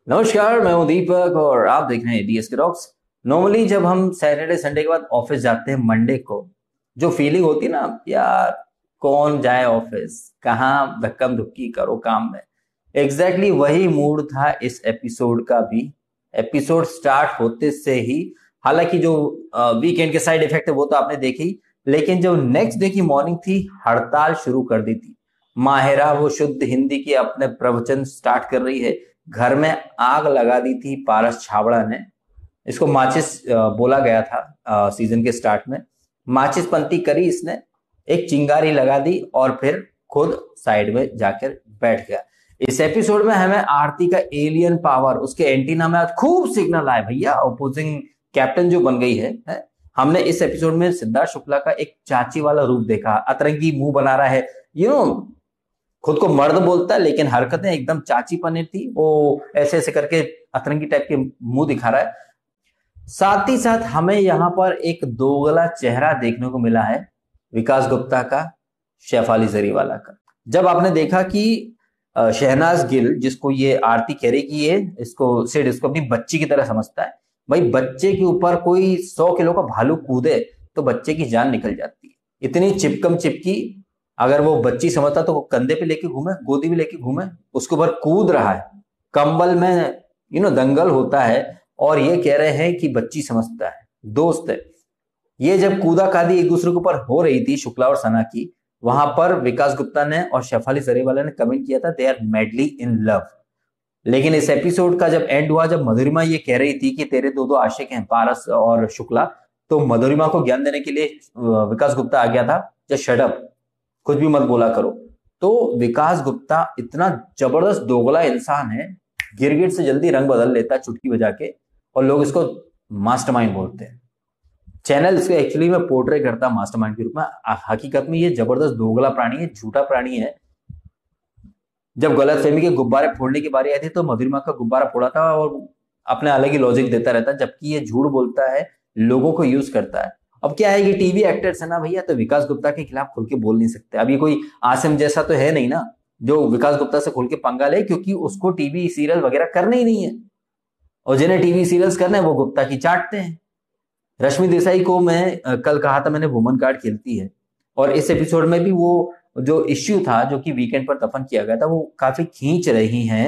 नमस्कार, मैं हूं दीपक और आप देख रहे हैं DskTalks। नॉर्मली जब हम सैटरडे संडे के बाद ऑफिस जाते हैं मंडे को, जो फीलिंग होती है ना यार, कौन जाए ऑफिस, कहाँ धक्कम धुक्की करो काम में। एग्जैक्टली वही मूड था इस एपिसोड का भी। एपिसोड स्टार्ट होते से ही, हालांकि जो वीकेंड के साइड इफेक्ट है वो तो आपने देखी, लेकिन जो नेक्स्ट डे की मॉर्निंग थी, हड़ताल शुरू कर दी थी। माहिरा वो शुद्ध हिंदी के अपने प्रवचन स्टार्ट कर रही है। घर में आग लगा दी थी पारस छाबड़ा ने। इसको माचिस बोला गया था सीजन के स्टार्ट में। माचिस पंती करी इसने, एक चिंगारी लगा दी और फिर खुद साइड में जाकर बैठ गया। इस एपिसोड में हमें आरती का एलियन पावर, उसके एंटीना में आज खूब सिग्नल आए भैया। ओपोजिंग कैप्टन जो बन गई है? हमने इस एपिसोड में सिद्धार्थ शुक्ला का एक चाची वाला रूप देखा। अतरंगी मुंह बना रहा है, यू नो, खुद को मर्द बोलता है लेकिन हरकतें एकदम चाची पने थी। वो ऐसे ऐसे करके अतरंगी टाइप के मुंह दिखा रहा है। साथ ही साथ हमें यहाँ पर एक दोगला चेहरा देखने को मिला है, विकास गुप्ता का, शेफाली जरीवाला का। जब आपने देखा कि शहनाज गिल, जिसको ये आरती कह रही कि ये इसको अपनी बच्ची की तरह समझता है। भाई बच्चे के ऊपर कोई 100 किलो का भालू कूदे तो बच्चे की जान निकल जाती है। इतनी चिपकम चिपकी, अगर वो बच्ची समझता तो वो कंधे पे लेके घूमे, गोदी में लेके घूमे। उसके ऊपर कूद रहा है, कंबल में दंगल होता है, और ये कह रहे हैं कि बच्ची समझता है, दोस्त है। ये जब कूदा कादी एक दूसरे के ऊपर हो रही थी, शुक्ला और सना की, वहां पर विकास गुप्ता ने और शेफाली जरीवाला ने कमेंट किया था, they are madly in love. लेकिन इस एपिसोड का जब एंड हुआ, जब मधुरिमा ये कह रही थी कि तेरे दो दो आशिक हैं, पारस और शुक्ला, तो मधुरिमा को ज्ञान देने के लिए विकास गुप्ता आ गया था, जस्ट शट अप, कुछ भी मत बोला करो। तो विकास गुप्ता इतना जबरदस्त दोगला इंसान है, गिरगिट से जल्दी रंग बदल लेता है चुटकी बजा के, और लोग इसको मास्टरमाइंड बोलते हैं। चैनल इसको एक्चुअली में पोर्ट्रे करता मास्टरमाइंड के रूप में। हकीकत में ये जबरदस्त दोगला प्राणी है, झूठा प्राणी है। जब गलतफहमी के गुब्बारे फोड़ने की बारी आई थी तो मधुरिमा का गुब्बारा फोड़ा था, और अपने अलग ही लॉजिक देता रहता है, जबकि ये झूठ बोलता है, लोगों को यूज करता है। अब क्या है कि टीवी एक्टर्स है ना भैया, तो विकास गुप्ता के खिलाफ खुल के बोल नहीं सकते। अब ये कोई आसिम जैसा तो है नहीं ना जो विकास गुप्ता से खुल के पंगा ले, क्योंकि उसको टीवी सीरियल वगैरह करने ही नहीं है, और जिन्हें टीवी सीरियल्स करने हैं वो गुप्ता की चाटते हैं। रश्मि देसाई को मैं कल कहा था, मैंने वुमन कार्ड खेलती है, और इस एपिसोड में भी वो जो इश्यू था जो कि वीकेंड पर दफन किया गया था, वो काफी खींच रही हैं।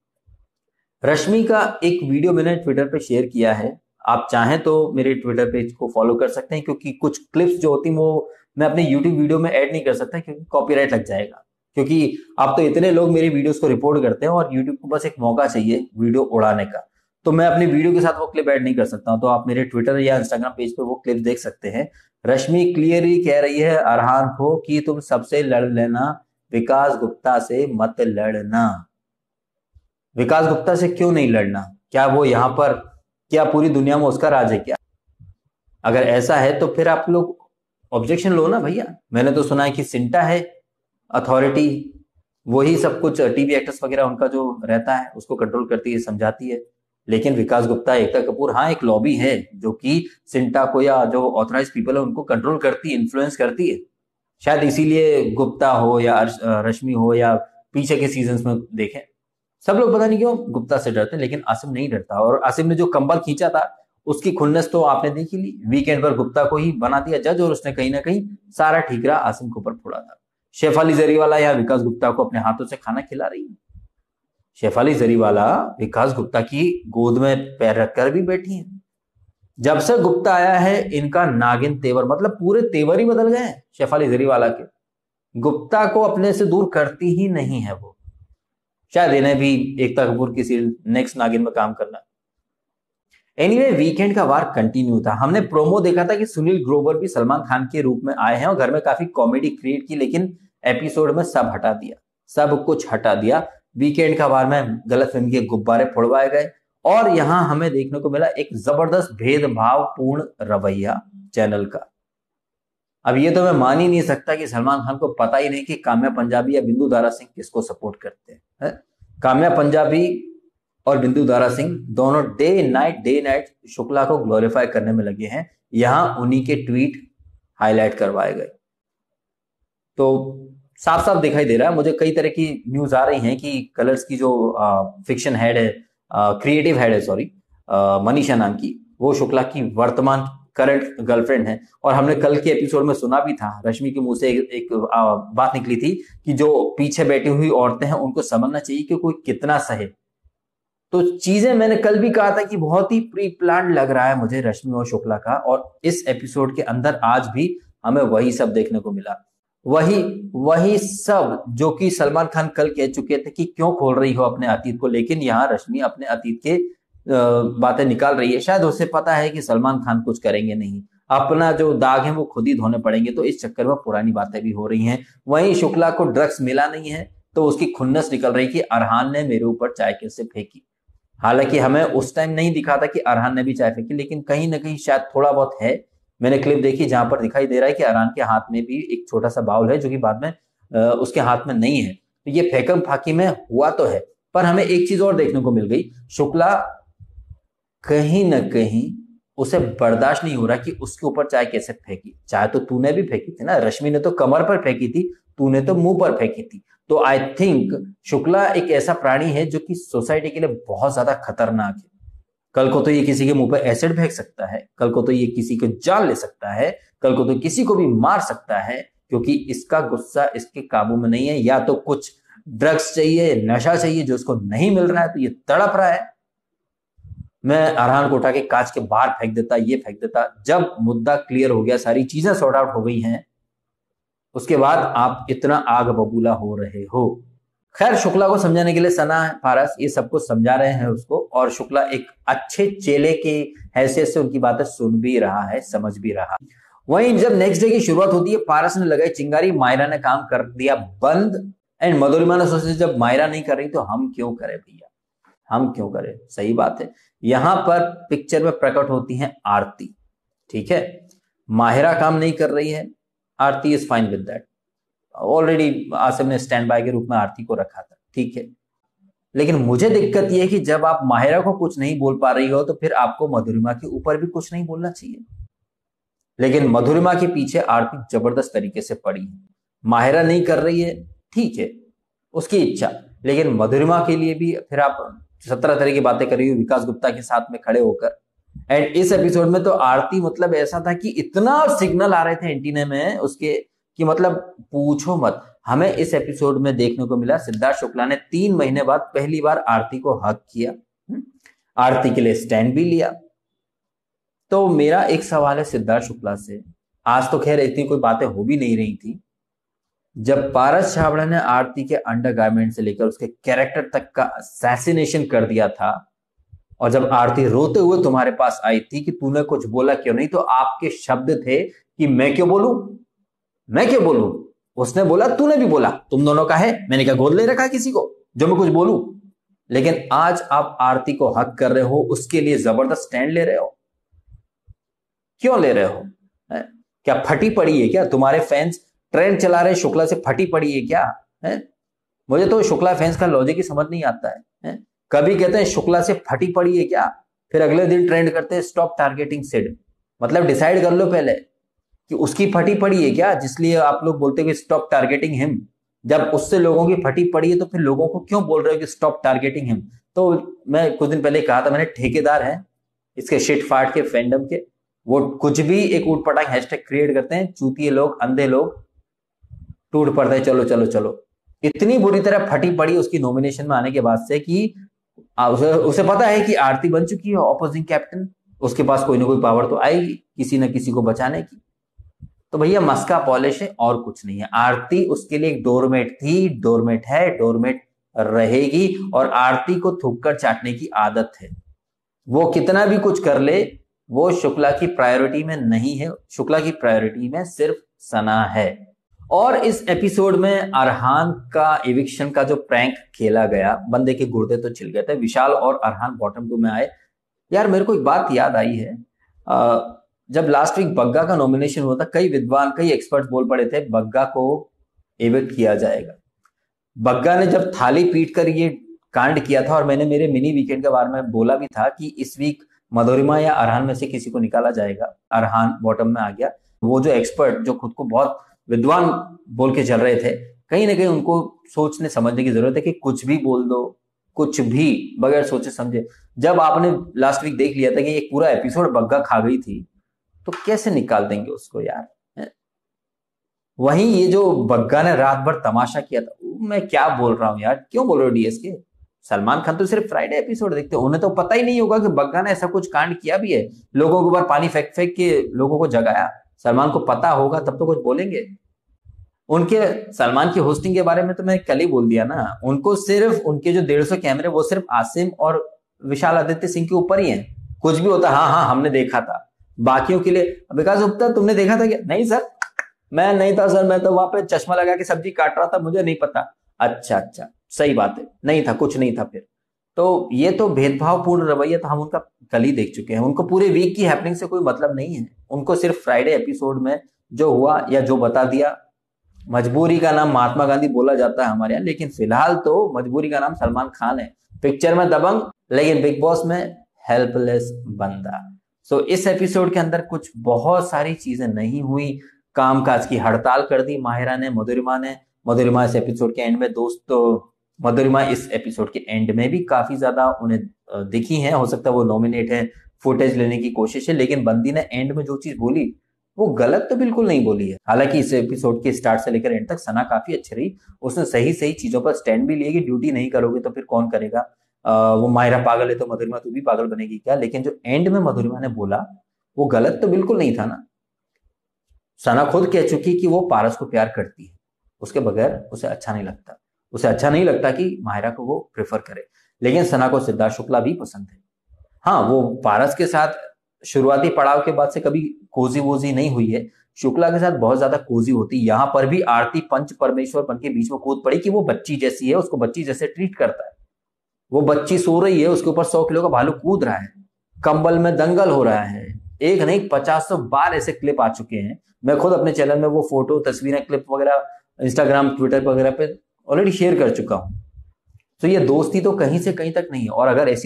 रश्मि का एक वीडियो मैंने ट्विटर पे शेयर किया है, आप चाहें तो मेरे ट्विटर पेज को फॉलो कर सकते हैं, क्योंकि कुछ क्लिप्स जो होती वो मैं अपने यूट्यूब वीडियो में ऐड नहीं कर सकता क्योंकि कॉपीराइट लग जाएगा। क्योंकि अब तो इतने लोग मेरी वीडियोस को रिपोर्ट करते हैं और यूट्यूब को बस एक मौका चाहिए वीडियो उड़ाने का, तो मैं अपनी वीडियो के साथ वो क्लिप ऐड नहीं कर सकता। तो आप मेरे ट्विटर या इंस्टाग्राम पेज पे वो क्लिप देख सकते हैं। रश्मि क्लियरली कह रही है अरहान को कि तुम सबसे लड़ लेना, विकास गुप्ता से मत लड़ना। विकास गुप्ता से क्यों नहीं लड़ना? क्या वो यहाँ पर, क्या पूरी दुनिया में उसका राज है क्या? अगर ऐसा है तो फिर आप लोग ऑब्जेक्शन लो ना भैया। मैंने तो सुना है कि सिंटा है अथॉरिटी, वही सब कुछ टीवी एक्टर्स वगैरह उनका जो रहता है उसको कंट्रोल करती है, समझाती है। लेकिन विकास गुप्ता, एकता कपूर, हाँ एक लॉबी है जो कि सिंटा को या जो ऑथराइज पीपल है उनको कंट्रोल करती है, इन्फ्लुएंस करती है। शायद इसीलिए गुप्ता हो या रश्मि हो या पीछे के सीजन्स में देखें, सब लोग पता नहीं क्यों गुप्ता से डरते हैं, लेकिन आसिम नहीं डरता। और आसिम ने जो कंबल खींचा था उसकी खुन्नस तो आपने देखी ली, वीकेंड पर गुप्ता को ही बना दिया जज, और उसने कहीं ना कहीं सारा ठीकरा आसिम के ऊपर फोड़ा था। शेफाली जरीवाला या विकास गुप्ता को अपने हाथों से खाना खिला रही है। शेफाली जरीवाला विकास गुप्ता की गोद में पैर रखकर भी बैठी है। जब से गुप्ता आया है इनका नागिन तेवर, मतलब पूरे तेवर ही बदल गए हैं शेफाली जरीवाला के। गुप्ता को अपने से दूर करती ही नहीं है वो। शायद इन्हें भी एकता कपूर की सीरियल नेक्स्ट नागिन में काम करना। एनीवे, वीकेंड का वार कंटिन्यू था। हमने प्रोमो देखा था कि सुनील ग्रोवर भी सलमान खान के रूप में आए हैं और घर में काफी कॉमेडी क्रिएट की, लेकिन एपिसोड में सब हटा दिया, सब कुछ हटा दिया। वीकेंड का वार में गलतफहमी के गुब्बारे फोड़वाए गए, और यहां हमें देखने को मिला एक जबरदस्त भेदभाव पूर्ण रवैया चैनल का। अब ये तो मैं मान ही नहीं सकता कि सलमान खान को पता ही नहीं कि काम्या पंजाबी या बिंदु दारा सिंह किसको सपोर्ट करते हैं। काम्या पंजाबी और बिंदु दारा सिंह दोनों डे नाइट शुक्ला को ग्लोरीफाई करने में लगे हैं। यहां उन्हीं के ट्वीट हाईलाइट करवाए गए, तो साफ साफ दिखाई दे रहा है। मुझे कई तरह की न्यूज आ रही हैं कि कलर्स की जो फिक्शन हेड है क्रिएटिव हेड है, सॉरी, मनीषा नाम की, वो शुक्ला की वर्तमान करंट गर्लफ्रेंड है। और हमने कल के एपिसोड में सुना भी था, रश्मि के मुंह से एक बात निकली थी कि जो पीछे बैठी हुई औरतें हैं उनको समझना चाहिए कि कोई कितना सहे। तो चीजें मैंने कल भी कहा था कि बहुत ही प्री प्लान लग रहा है मुझे रश्मि और शुक्ला का, और इस एपिसोड के अंदर आज भी हमें वही सब देखने को मिला। वही वही सब जो कि सलमान खान कल कह चुके थे कि क्यों खोल रही हो अपने अतीत को, लेकिन यहाँ रश्मि अपने अतीत के बातें निकाल रही है। शायद उसे पता है कि सलमान खान कुछ करेंगे नहीं, अपना जो दाग है वो खुद ही धोने पड़ेंगे, तो इस चक्कर में पुरानी बातें भी हो रही हैं। वहीं शुक्ला को ड्रग्स मिला नहीं है तो उसकी खुन्नस निकल रही कि अरहान ने मेरे ऊपर चाय कैसे फेंकी। हालांकि हमें उस टाइम नहीं दिखा था कि अरहान ने भी चाय फेंकी, लेकिन कहीं ना कहीं शायद थोड़ा बहुत है। मैंने क्लिप देखी जहां पर दिखाई दे रहा है कि अरहान के हाथ में भी एक छोटा सा बाउल है जो कि बाद में उसके हाथ में नहीं है। तो ये फेंकम फाकी में हुआ तो है, पर हमें एक चीज और देखने को मिल गई, शुक्ला कहीं ना कहीं उसे बर्दाश्त नहीं हो रहा कि उसके ऊपर चाय कैसे फेंकी। चाय तो तूने भी फेंकी थी ना, रश्मि ने तो कमर पर फेंकी थी, तूने तो मुंह पर फेंकी थी। तो आई थिंक शुक्ला एक ऐसा प्राणी है जो कि सोसाइटी के लिए बहुत ज्यादा खतरनाक है। कल को तो ये किसी के मुंह पर एसिड फेंक सकता है, कल को तो ये किसी को जान ले सकता है, कल को तो किसी को भी मार सकता है, क्योंकि इसका गुस्सा इसके काबू में नहीं है। या तो कुछ ड्रग्स चाहिए, नशा चाहिए जो उसको नहीं मिल रहा है, तो ये तड़प रहा है। मैं अरहान को उठा के कांच के बाहर फेंक देता, ये फेंक देता। जब मुद्दा क्लियर हो गया, सारी चीजें सॉर्ट आउट हो गई हैं, उसके बाद आप इतना आग बबूला हो रहे हो। खैर, शुक्ला को समझाने के लिए सना, पारस ये सब कुछ समझा रहे हैं उसको, और शुक्ला एक अच्छे चेले की हैसियत से उनकी बातें सुन भी रहा है, समझ भी रहा। वहीं जब नेक्स्ट डे की शुरुआत होती है, पारस ने लगाई चिंगारी, मायरा ने काम कर दिया बंद, एंड मधुरिमा ने सोचा जब मायरा नहीं कर रही तो हम क्यों करें भैया, हम क्यों करें। सही बात है। यहां पर पिक्चर में प्रकट होती है आरती। ठीक है, माहिरा काम नहीं कर रही है, Aarti is fine with that. Already Asim ने स्टैंड बाय के रूप में आरती को रखा था, ठीक है। लेकिन मुझे दिक्कत यह है कि जब आप माहिरा को कुछ नहीं बोल पा रही हो तो फिर आपको मधुरिमा के ऊपर भी कुछ नहीं बोलना चाहिए। लेकिन मधुरिमा के पीछे आरती जबरदस्त तरीके से पड़ी है। माहिरा नहीं कर रही है, ठीक है, उसकी इच्छा, लेकिन मधुरिमा के लिए भी फिर आप 17 तरह की बातें कर रही हो विकास गुप्ता के साथ में खड़े होकर। एंड इस एपिसोड में तो आरती मतलब ऐसा था कि इतना सिग्नल आ रहे थे एंटीने में उसके कि मतलब पूछो मत। हमें इस एपिसोड में देखने को मिला सिद्धार्थ शुक्ला ने 3 महीने बाद पहली बार आरती को हक किया, आरती के लिए स्टैंड भी लिया। तो मेरा एक सवाल है सिद्धार्थ शुक्ला से, आज तो खैर इतनी कोई बातें हो भी नहीं रही थी, जब पारस छाबड़ा ने आरती के अंडरगारमेंट से लेकर उसके कैरेक्टर तक का असैसिनेशन कर दिया था, और जब आरती रोते हुए तुम्हारे पास आई थी कि तूने कुछ बोला क्यों नहीं, तो आपके शब्द थे कि मैं क्यों बोलूं, मैं क्यों बोलूं। उसने बोला, तूने भी बोला, तुम दोनों का है, मैंने क्या गोद ले रखा किसी को जो मैं कुछ बोलूं। लेकिन आज आप आरती को हक कर रहे हो, उसके लिए जबरदस्त स्टैंड ले रहे हो। क्यों ले रहे हो? क्या फटी पड़ी है क्या? तुम्हारे फैंस ट्रेंड चला रहे शुक्ला से फटी पड़ी है क्या? है मुझे तो शुक्ला फैंस का लॉजिक ही समझ नहीं आता है? कभी कहते हैं शुक्ला से फटी पड़ी है क्या, फिर अगले दिन ट्रेंड करते हैं स्टॉप टारगेटिंग सिड। मतलब डिसाइड कर लो पहले कि उसकी फटी पड़ी है क्या, जिसलिए आप लोग बोलते हो कि स्टॉप टारगेटिंग हिम। जब उससे लोगों की फटी पड़ी है तो फिर लोगों को क्यों बोल रहे हो कि स्टॉप टारगेटिंग हिम? तो मैं कुछ दिन पहले कहा था, मैंने ठेकेदार है इसके शिट फाट के फैंडम के, वो कुछ भी एक ऊटपटांग हैशटैग क्रिएट करते हैं, चूतिए लोग, अंधे लोग, टूट पड़ते हैं चलो चलो चलो। इतनी बुरी तरह फटी पड़ी उसकी नॉमिनेशन में आने के बाद से कि उसे पता है कि आरती बन चुकी है ऑपोजिंग कैप्टन, उसके पास कोई ना कोई पावर तो आएगी किसी न किसी को बचाने की। तो भैया मस्का पॉलिश है और कुछ नहीं है। आरती उसके लिए एक डोरमेट थी, डोरमेट है, डोरमेट रहेगी, और आरती को थूककर चाटने की आदत है। वो कितना भी कुछ कर ले, वो शुक्ला की प्रायोरिटी में नहीं है, शुक्ला की प्रायोरिटी में सिर्फ सना है। और इस एपिसोड में अरहान का एविक्शन का जो प्रैंक खेला गया, बंदे के गुर्दे तो छिल गए थे। विशाल और अरहान बॉटम 2 में आए। यार मेरे को एक बात याद आई है, जब लास्ट वीक बग्गा का नॉमिनेशन हुआ था, कई विद्वान, कई एक्सपर्ट्स बोल पड़े थे बग्गा को एविक्ट किया जाएगा। बग्गा ने जब थाली पीट कर ये कांड किया था, और मैंने मेरे मिनी वीकेंड के बारे में बोला भी था कि इस वीक मधुरिमा या अरहान में से किसी को निकाला जाएगा। अरहान बॉटम में आ गया। वो जो एक्सपर्ट जो खुद को बहुत विद्वान बोल के चल रहे थे, कहीं ना कहीं उनको सोचने समझने की जरूरत है कि कुछ भी बोल दो, कुछ भी बगैर सोचे समझे। जब आपने लास्ट वीक देख लिया था कि एक पूरा एपिसोड बग्गा खा गई थी, तो कैसे निकाल देंगे उसको यार। वहीं ये जो बग्गा ने रात भर तमाशा किया था, मैं क्या बोल रहा हूँ यार, क्यों बोल रहे हो डीएस के। सलमान खान तो सिर्फ फ्राइडे एपिसोड देखते हैं, उन्हें तो पता ही नहीं होगा कि बग्गा ने ऐसा कुछ कांड किया भी है, लोगों के ऊपर पानी फेंक फेंक के लोगों को जगाया। सलमान को पता होगा तब तो कुछ बोलेंगे। उनके सलमान की होस्टिंग के बारे में तो मैं कल ही बोल दिया ना, उनको सिर्फ उनके जो 150 कैमरे वो सिर्फ आसिम और विशाल आदित्य सिंह के ऊपर ही हैं। कुछ भी होता हाँ हाँ हमने देखा था, बाकियों के लिए विकास गुप्ता तुमने देखा था क्या? नहीं सर, मैं नहीं था सर, मैं तो वहां पे चश्मा लगा के सब्जी काट रहा था, मुझे नहीं पता। अच्छा अच्छा, सही बात है, नहीं था, कुछ नहीं था फिर। तो ये तो भेदभावपूर्ण रवैया तो हम उनका कल ही देख चुके हैं। उनको पूरे वीक की हैपनिंग से कोई मतलब नहीं है, उनको सिर्फ फ्राइडे एपिसोड में जो हुआ या जो बता दिया। मजबूरी का नाम महात्मा गांधी बोला जाता है हमारे यहाँ, लेकिन फिलहाल तो मजबूरी का नाम सलमान खान है। पिक्चर में दबंग, लेकिन बिग बॉस में हेल्पलेस बंदा। सो इस एपिसोड के अंदर कुछ बहुत सारी चीजें नहीं हुई। कामकाज की हड़ताल कर दी माहिरा ने, मधुरिमा ने। मधुरिमा इस एपिसोड के एंड में मधुरिमा इस एपिसोड के एंड में भी काफी ज्यादा उन्हें दिखी है, हो सकता है वो नॉमिनेट है, फुटेज लेने की कोशिश है, लेकिन बंदी ने एंड में जो चीज बोली वो गलत तो बिल्कुल नहीं बोली है। हालांकि इस एपिसोड के स्टार्ट से लेकर एंड तक सना काफी अच्छी रही, उसने सही सही चीजों पर स्टैंड भी लिया कि ड्यूटी नहीं करोगे तो फिर कौन करेगा। वो माहिरा पागल है तो मधुरिमा तू भी पागल बनेगी क्या। लेकिन जो एंड में मधुरिमा ने बोला वो गलत तो बिल्कुल नहीं था ना। सना खुद कह चुकी कि वो पारस को प्यार करती है, उसके बगैर उसे अच्छा नहीं लगता। उसे अच्छा नहीं लगता कि माहिरा को वो प्रेफर करे, लेकिन सना को सिद्धार्थ शुक्ला भी पसंद है। हाँ, वो पारस के साथ शुरुआती पड़ाव के बाद से कभी कोजी वोजी नहीं हुई है, शुक्ला के साथ बहुत ज्यादा कोजी होती। यहाँ पर भी आरती पंच परमेश्वर बन के बीच में कूद पड़ी कि वो बच्ची जैसी है, उसको बच्ची जैसे ट्रीट करता है। वो बच्ची सो रही है, उसके ऊपर 100 किलो का भालू कूद रहा है, कंबल में दंगल हो रहा है। एक नहीं 50 बार ऐसे क्लिप आ चुके हैं। मैं खुद अपने चैनल में वो फोटो तस्वीरें क्लिप वगैरह इंस्टाग्राम ट्विटर वगैरह पे ऑलरेडी शेयर कर चुका हूं। तो ये दोस्ती तो कहीं से कहीं तक नहीं है। और अगर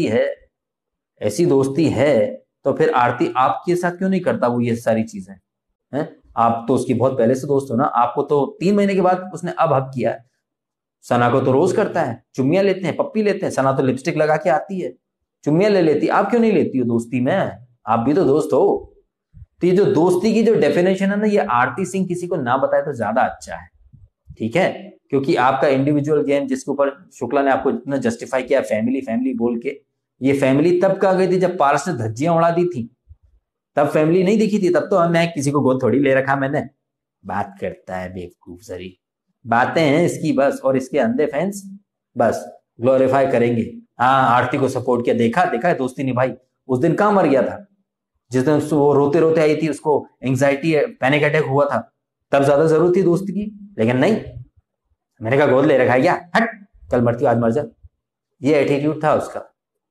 ऐसी दोस्ती है तो फिर आरती आपके साथ क्यों नहीं करता वो ये सारी चीजें हैं? आप तो उसकी बहुत पहले से दोस्त हो ना। आपको तो 3 महीने के बाद उसने अब हक किया है। सना को तो रोज करता है, चुम्मियां लेते हैं, पप्पी लेते हैं। सना तो लिपस्टिक लगा के आती है, चुम्मियां ले लेती, आप क्यों नहीं लेती हो दोस्ती में? आप भी तो दोस्त हो। तो ये जो दोस्ती की जो डेफिनेशन है ना, ये आरती सिंह किसी को ना बताए तो ज्यादा अच्छा है, ठीक है? क्योंकि आपका इंडिविजुअल गेम जिसके ऊपर शुक्ला ने आपको इतना जस्टिफाई किया फैमिली फैमिली बोल के, ये फैमिली तब कहाँ गई थी जब पारस ने धज्जियां उड़ा दी थी, तब फैमिली नहीं दिखी थी। तब तो मैं किसी को गोद थोड़ी ले रखा मैंने। बात करता है बेवकूफ सरी, बातें हैं इसकी बस, और इसके अंधे फैंस बस ग्लोरीफाई करेंगे। हाँ, आरती को सपोर्ट किया, देखा देखा दोस्ती निभाई। उस दिन कहाँ मर गया था? जिस दिन वो रोते रोते आई थी, उसको एंग्जाइटी पैनिक अटैक हुआ था, तब ज्यादा जरूरत थी दोस्ती की। लेकिन नहीं, मैंने कहा गोद ले रखा है क्या, हट, कल मरती आज मर जा, ये एटीट्यूड था उसका।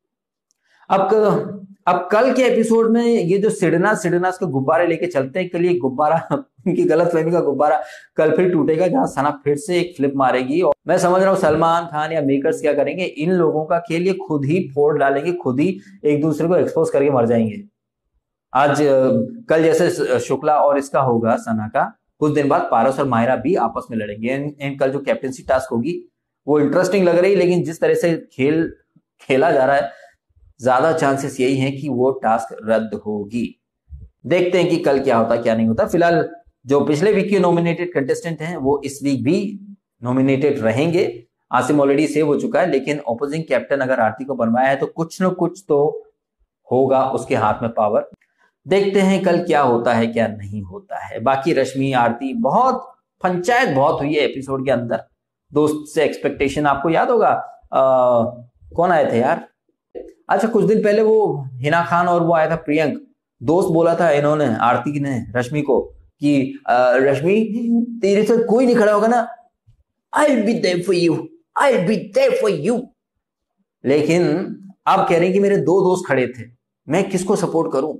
अब कल के एपिसोड में ये जो सिडना के गुब्बारे लेके चलते हैं, कल ये गुब्बारा उनकी गलतफहमी का गुब्बारा कल फिर टूटेगा, जहां सना फिर से एक फ्लिप मारेगी। और मैं समझ रहा हूँ सलमान खान या मेकर्स क्या करेंगे, इन लोगों का खेल ये खुद ही फोड़ डालेंगे, खुद ही एक दूसरे को एक्सपोज करके मर जाएंगे। आज कल जैसे शुक्ला और इसका होगा सना का, कुछ दिन बाद पारस और माहिरा भी आपस में लड़ेंगे। एंड कल जो कैप्टनसी टास्क होगी वो इंटरेस्टिंग लग रही है, लेकिन जिस तरह से खेल खेला जा रहा है, ज्यादा चांसेस यही हैं कि वो टास्क रद्द होगी। देखते हैं कि कल क्या होता क्या नहीं होता। फिलहाल जो पिछले वीक के नॉमिनेटेड कंटेस्टेंट हैं वो इस वीक भी नॉमिनेटेड रहेंगे। आसिम ऑलरेडी सेव हो चुका है, लेकिन ऑपोजिंग कैप्टन अगर आरती को बनवाया है तो कुछ न कुछ तो होगा उसके हाथ में पावर। देखते हैं कल क्या होता है क्या नहीं होता है। बाकी रश्मि आरती बहुत पंचायत बहुत हुई है एपिसोड के अंदर। दोस्त से एक्सपेक्टेशन आपको याद होगा, कौन आए थे यार? अच्छा, कुछ दिन पहले वो हिना खान और वो आया था प्रियंक। दोस्त बोला था इन्होंने, आरती ने रश्मि को, कि रश्मि तेरे साथ कोई नहीं खड़ा होगा ना, I'll be there for you, I'll be there for you। लेकिन अब कह रहे हैं कि मेरे 2 दोस्त खड़े थे, मैं किसको सपोर्ट करूं?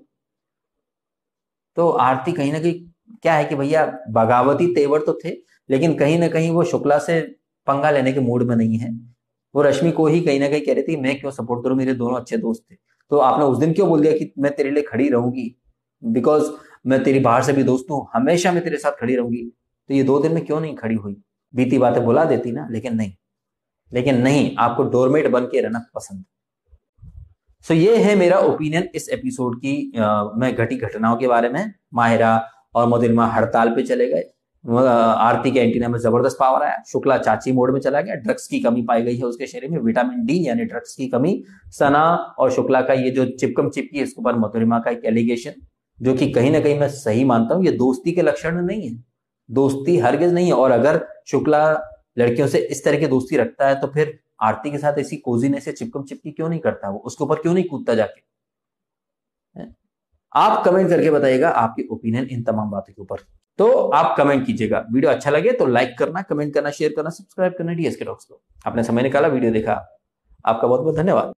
तो आरती कहीं ना कहीं क्या है कि भैया बगावती तेवर तो थे, लेकिन कहीं ना कहीं वो शुक्ला से पंगा लेने के मूड में नहीं है। वो रश्मि को ही कहीं ना कहीं कह रही थी मैं क्यों सपोर्ट करूं, मेरे दोनों अच्छे दोस्त थे। तो आपने उस दिन क्यों बोल दिया कि मैं तेरे लिए खड़ी रहूंगी, बिकॉज मैं तेरी बाहर से भी दोस्त हूं, हमेशा मैं तेरे साथ खड़ी रहूंगी। तो ये 2 दिन में क्यों नहीं खड़ी हुई? बीती बातें बुला देती ना, लेकिन नहीं। लेकिन नहीं, आपको डोरमेट बन के रहना पसंद। सो ये है मेरा ओपिनियन इस एपिसोड की में घटी घटनाओं के बारे में। माहिरा और मधुरिमा हड़ताल पे चले गए, आरती के एंटीना में जबरदस्त पावर आया, शुक्ला चाची मोड में चला गया, ड्रग्स की कमी पाई गई है उसके शरीर में, विटामिन डी यानी ड्रग्स की कमी। सना और शुक्ला का ये जो चिपकम चिपकी है, इसके ऊपर मधुरिमा का एक एलिगेशन, जो कि कहीं ना कहीं मैं सही मानता हूं, ये दोस्ती के लक्षण नहीं है, दोस्ती हरगिज नहीं है। और अगर शुक्ला लड़कियों से इस तरह की दोस्ती रखता है तो फिर आरती के साथ ऐसी कोजीनेस से चिपकम चिपकी क्यों नहीं करता, वो उसके ऊपर क्यों नहीं कूदता जाके। आप कमेंट करके बताइएगा आपकी ओपिनियन इन तमाम बातों के ऊपर। तो आप कमेंट कीजिएगा, वीडियो अच्छा लगे तो लाइक करना, कमेंट करना, शेयर करना, सब्सक्राइब करना डीएसके टॉक्स को। आपने समय निकाला, वीडियो देखा, आपका बहुत बहुत धन्यवाद।